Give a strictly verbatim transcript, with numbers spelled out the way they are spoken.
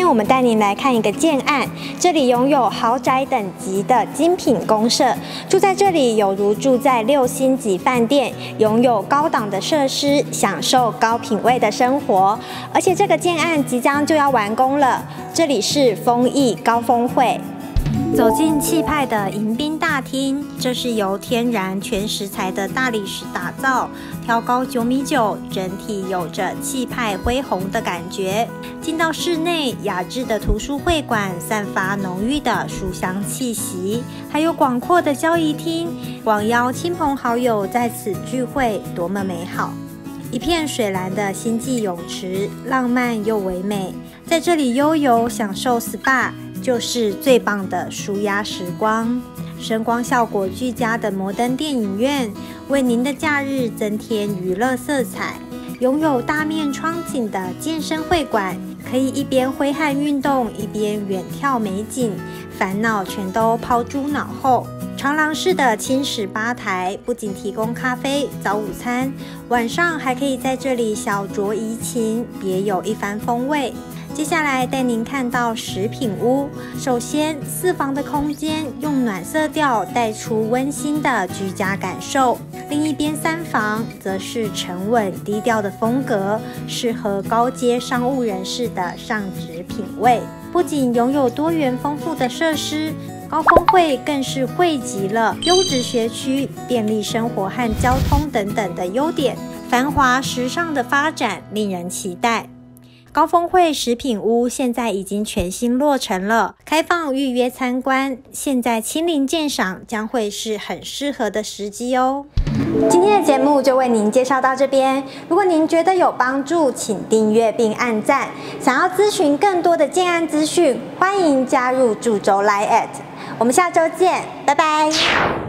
天我们带您来看一个建案，这里拥有豪宅等级的精品公设，住在这里有如住在六星级饭店，拥有高档的设施，享受高品味的生活。而且这个建案即将就要完工了，这里是丰益高峰汇。 走进气派的迎宾大厅，这是由天然全石材的大理石打造，挑高九米九，整体有着气派恢宏的感觉。进到室内，雅致的图书会馆散发浓郁的书香气息，还有广阔的交谊厅，广邀亲朋好友在此聚会，多么美好！一片水蓝的星际泳池，浪漫又唯美，在这里悠游享受 S P A。 就是最棒的舒压时光，声光效果俱佳的摩登电影院，为您的假日增添娱乐色彩。拥有大面窗景的健身会馆，可以一边挥汗运动，一边远眺美景，烦恼全都抛诸脑后。长廊式的轻食吧台，不仅提供咖啡、早午餐，晚上还可以在这里小酌怡情，别有一番风味。 接下来带您看到食品屋。首先，四房的空间用暖色调带出温馨的居家感受。另一边三房则是沉稳低调的风格，适合高阶商务人士的上质品味。不仅拥有多元丰富的设施，高峰汇更是汇集了优质学区、便利生活和交通等等的优点，繁华时尚的发展令人期待。 高峰汇食品屋现在已经全新落成了，开放预约参观。现在亲临鉴赏将会是很适合的时机哦。今天的节目就为您介绍到这边。如果您觉得有帮助，请订阅并按赞。想要咨询更多的建案资讯，欢迎加入助州 Line at。我们下周见，拜拜。